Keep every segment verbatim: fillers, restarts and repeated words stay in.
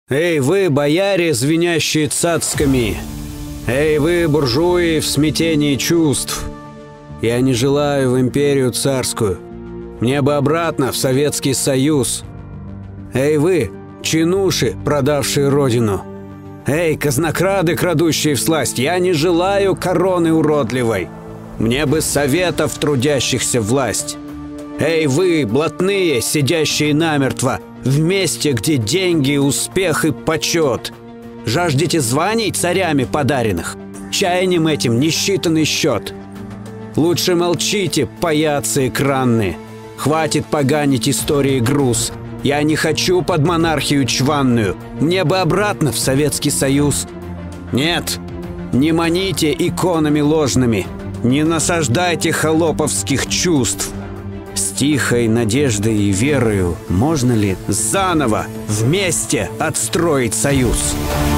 Эй, вы, бояре, звенящие цацками! Эй, вы, буржуи, в смятении чувств! Я не желаю в империю царскую. Мне бы обратно в Советский Союз. Эй, вы, чинуши, продавшие родину! Эй, казнокрады, крадущие всласть! Я не желаю короны уродливой! Мне бы советов трудящихся власть! Эй, вы, блатные, сидящие намертво, в месте, где деньги, успех и почет! Жаждете званий царями подаренных? Чаянием этим несчитанный счет! Лучше молчите, паяцы экранные! Хватит поганить истории груз! Я не хочу под монархию чванную! Мне бы обратно в Советский Союз! Нет, не маните иконами ложными! Не насаждайте холоповских чувств! С тихой надеждой и верою можно ли заново вместе отстроить союз?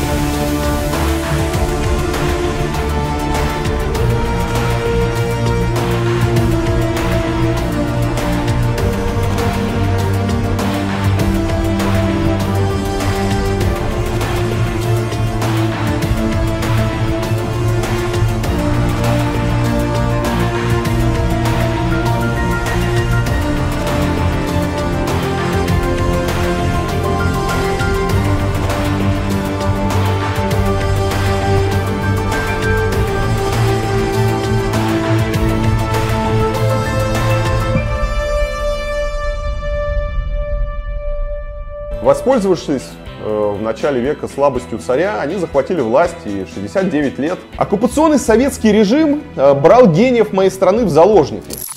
Воспользовавшись э, в начале века слабостью царя, они захватили власть и шестьдесят девять лет. Оккупационный советский режим э, брал гениев моей страны в заложники.